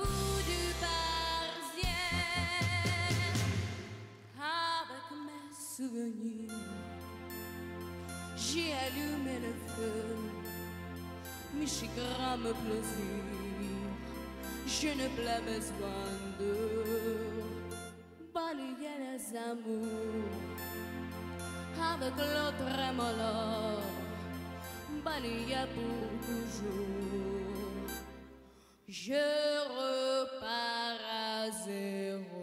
bout du Parisien, avec mes souvenirs, j'ai allumé le feu, mes chagrins me plaisir, je n'ai plus besoin de balayer les amours avec l'autre remords, balayer pour toujours. Je repars à zéro.